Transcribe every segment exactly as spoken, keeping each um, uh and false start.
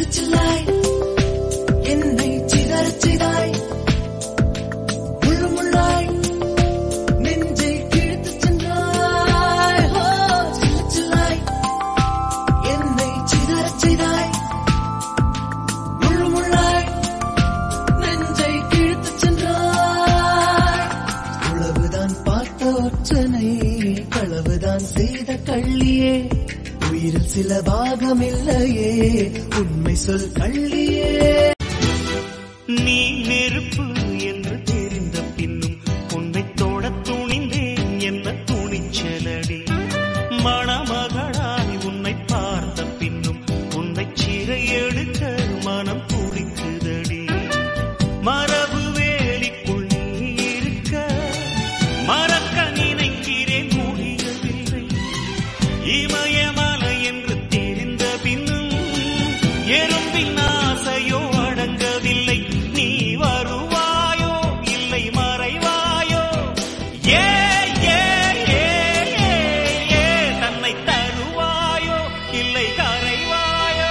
சில்லாய் என்னை சிதறச் செய்தாய். முள்ளு முள்ளாய் நெஞ்சை கிழித்துச் சென்றாய். ஹோ சில்லு சில்லாய் என்னை சிதறச் செய்தாய். முள்ளு முள்ளாய் நெஞ்சை கிழித்துச் சென்றாய். உளவுதான் பார்த்த ஒற்றனை களவுதான் செய்த கள்ளியே. உயிரில் சில பாகமில்லையே உண்மை சொல் கள்ளியே. நீ நெருப்பு என்று தெரிந்த பின்னும் உன்னை தொட துணிந்தேன் என்ன துணிச்சலடி. மணமகளாய் உன்னை பார்த்த பின்னும் உன்னை சிறை எடுக்க மனம் துடிக்குதடி. மரபு வேலிக்குள் நீ இருக்க மறக்க நினைக்கிறேன் முடியவில்லை. இமயமலை என்று தெரிந்த பின்னும் எறும்பின் ஆசையோ அடங்கவில்லை. நீ வருவாயோ இல்லை மறைவாயோ. ஏ ஏ ஏ ஏ ஏ தன்னை தருவாயோ இல்லை கரைவாயோ.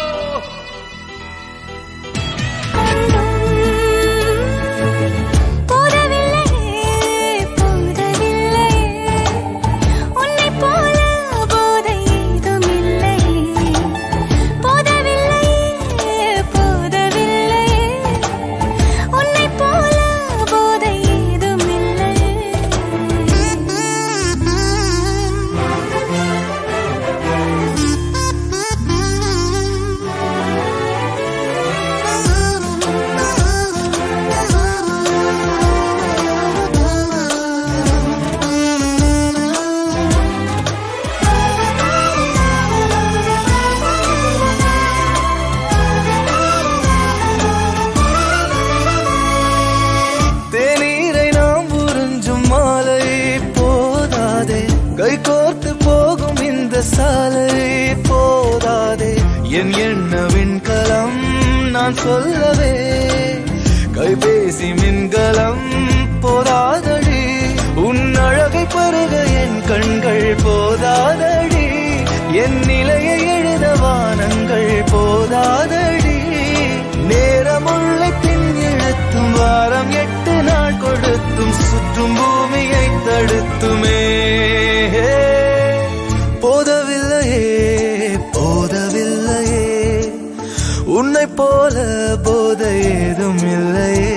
தேநீரை நாம் உறிஞ்சும் மாலை போதாதே. கை கோர்த்து போகும் இந்த சாலை போதாதே. என் எண்ண விண்கலம் நான் சொல்லவே கைபேசி மின்கலம் போதாதடி. உன் அழகை பருக என் கண்கள் போதாதடி. என் நிலையை எழுத வானங்கள் போதாதடி. நேரம் உள்ளே பின் இழுத்தும் வாரம் எட்டு நாள் கொடுத்தும் சுற்றும் பூமியை தடுத்துமே. போதவில்லையே போதவில்லையே உன்னை போல போதை ஏதும் இல்லையே.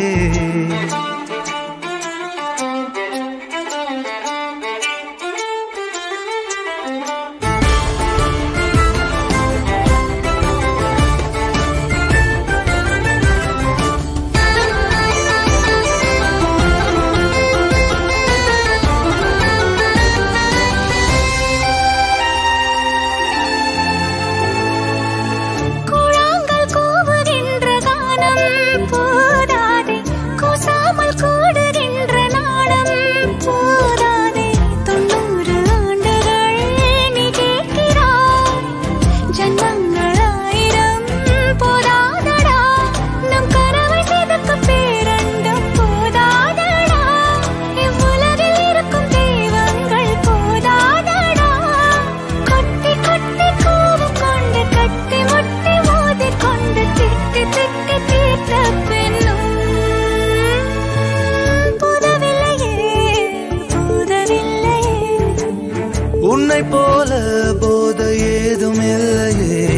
உன்னை போல போதை ஏதும் இல்லையே.